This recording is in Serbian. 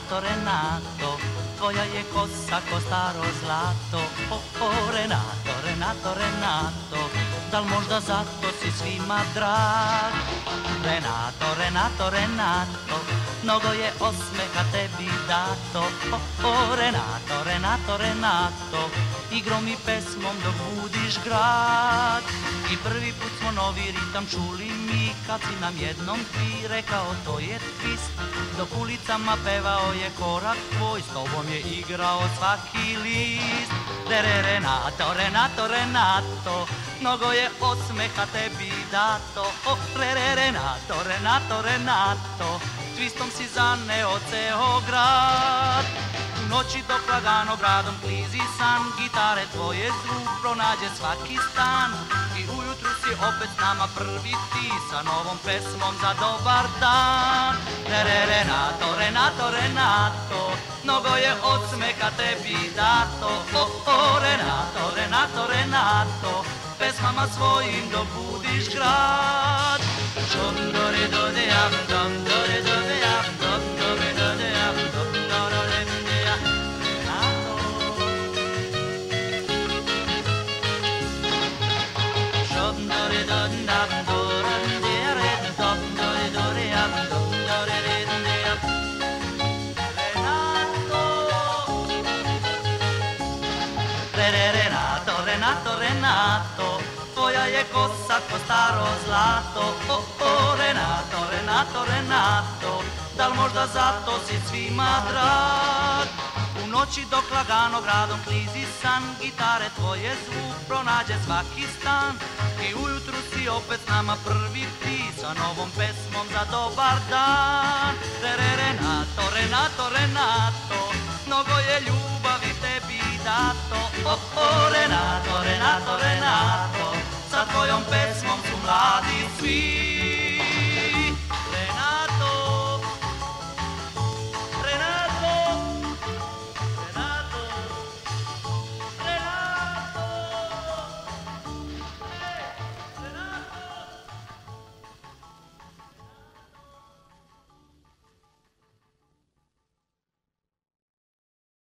Renato, Renato, tvoja je kosa ko staro zlato. Renato, Renato, Renato, dal možda zato si svima drag? Renato, Renato, Renato, mnogo je osmeha tebi dato. Renato, Renato, Renato, igrom i pesmom dok budiš grad. I prvi put smo novi ritam čuli mi, kad si nam jednom ti rekao to je twist. Dok ulicama pevao je korak tvoj, s tobom je igrao svaki list. Renato, Renato, Renato, mnogo je osmeha tebi dato. Renato, Renato, Renato, twistom si zaneo ceo grad. U noći dok lagano gradom klizi san, gitare tvoje zvuk pronađe svaki stan. I ujutru si opet s nama prvi ti, sa novom pesmom za dobar dan. Renato, Renato, Renato, mnogo je osmeha tebi dato. Renato, Renato, Renato, pesmama svojim dok budiš grad. Dom dore dode am, dom dore dode am, dom dore dode am, dom dore dode am. Renato. Dom dore dode am, dore dode am, dom dore dode am, dom dore dode am. Renato. Renato, Renato, Renato, tvoja je kosa ko staro zlato. Renato, Renato, Renato, dal možda zato si svima drag? U noći dok lagano gradom klizi san, gitare tvoje zvuk pronađe svaki stan. I ujutru si opet s nama prvi ti, sa novom pesmom za dobar dan. Renato, Renato, Renato, mnogo je ljubavi tebi dato. Renato, Renato, Renato, sa tvojom pesmom su mladi svi.